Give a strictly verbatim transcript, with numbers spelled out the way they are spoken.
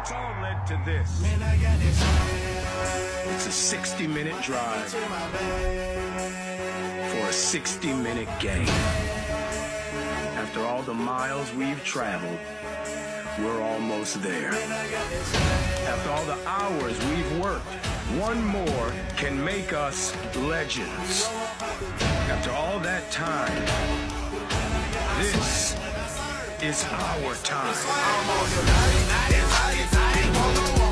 It's all led to this. It's a sixty minute drive for a sixty minute game. After all the miles we've traveled, we're almost there. After all the hours we've worked, one more can make us legends. After all that time, this is our time.